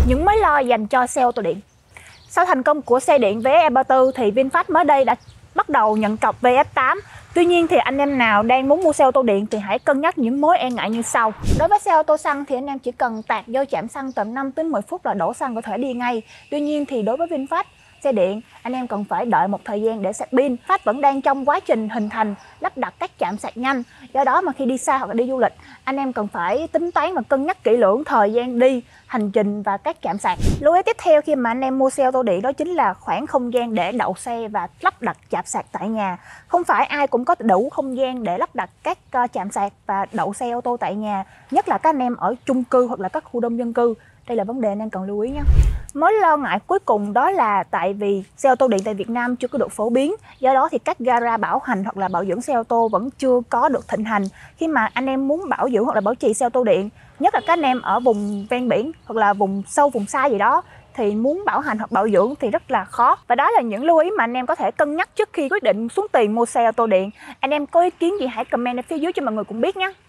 Những mối lo dành cho xe ô tô điện. Sau thành công của xe điện VF E34 thì VinFast mới đây đã bắt đầu nhận cọc VF8. Tuy nhiên thì anh em nào đang muốn mua xe ô tô điện thì hãy cân nhắc những mối e ngại như sau. Đối với xe ô tô xăng thì anh em chỉ cần tạt vô trạm xăng tầm 5 đến 10 phút là đổ xăng có thể đi ngay. Tuy nhiên thì đối với VinFast xe điện, anh em cần phải đợi một thời gian để sạc pin. VinFast vẫn đang trong quá trình hình thành, lắp đặt các trạm sạc nhanh. Do đó mà khi đi xa hoặc là đi du lịch, anh em cần phải tính toán và cân nhắc kỹ lưỡng thời gian đi, hành trình và các trạm sạc. Lưu ý tiếp theo khi mà anh em mua xe ô tô điện đó chính là khoảng không gian để đậu xe và lắp đặt trạm sạc tại nhà. Không phải ai cũng có đủ không gian để lắp đặt các trạm sạc và đậu xe ô tô tại nhà, nhất là các anh em ở chung cư hoặc là các khu đông dân cư. Đây là vấn đề anh em cần lưu ý nhé. Mối lo ngại cuối cùng đó là tại vì xe ô tô điện tại Việt Nam chưa có được phổ biến, do đó thì các gara bảo hành hoặc là bảo dưỡng xe ô tô vẫn chưa có được thịnh hành. Khi mà anh em muốn bảo dưỡng hoặc là bảo trì xe ô tô điện, nhất là các anh em ở vùng ven biển hoặc là vùng sâu vùng xa gì đó, thì muốn bảo hành hoặc bảo dưỡng thì rất là khó. Và đó là những lưu ý mà anh em có thể cân nhắc trước khi quyết định xuống tiền mua xe ô tô điện. Anh em có ý kiến gì hãy comment ở phía dưới cho mọi người cũng biết nhé.